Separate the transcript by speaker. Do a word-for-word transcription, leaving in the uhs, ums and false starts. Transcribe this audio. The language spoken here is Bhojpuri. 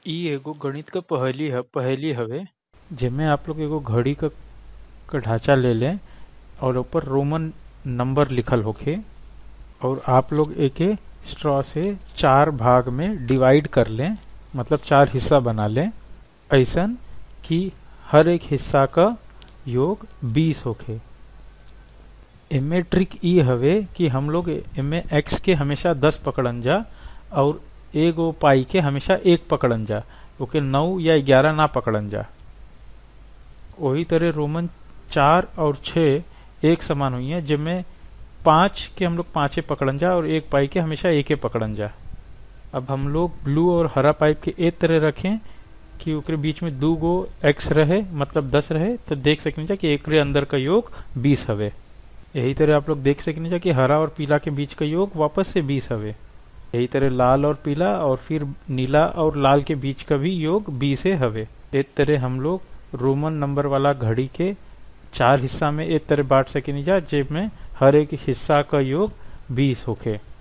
Speaker 1: इ एगो गणित क पहेली ह पहेली हवे जेमे आप लोग एगो घड़ी क क ढांचा ले लें और ऊपर रोमन नंबर लिखल होखे और आप लोग एके स्ट्रॉ से चार भाग में डिवाइड कर लें, मतलब चार हिस्सा बना लें ऐसन कि हर एक हिस्सा का योग बीस होखे। इमे ट्रिक ई हवे कि हम लोग इमे एक्स के हमेशा दस पकड़न जा और एगो पाई के हमेशा एक पकड़न जा, ओके नौ या ग्यारह ना पकड़न जा। वही तरह रोमन चार और छः एक समान हुई है, जिनमें पाँच के हम लोग पाँचे पकड़न जा और एक पाई के हमेशा एक ही पकड़न जा। अब हम लोग ब्लू और हरा पाइप के एक तरह रखें कि ओकरे बीच में दो गो एक्स रहे, मतलब दस रहे, तो देख सकनी जा कि एक रे अंदर का योग बीस हवे। यही तरह आप लोग देख सकनी जा कि हरा और पीला के बीच का योग वापस से बीस हवे। यही तरह लाल और पीला और फिर नीला और लाल के बीच का भी योग बीस हवे। एक तरह हम लोग रोमन नंबर वाला घड़ी के चार हिस्सा में एक तरह बांट सकेनी जा, जिसमें हर एक हिस्सा का योग बीस होखे।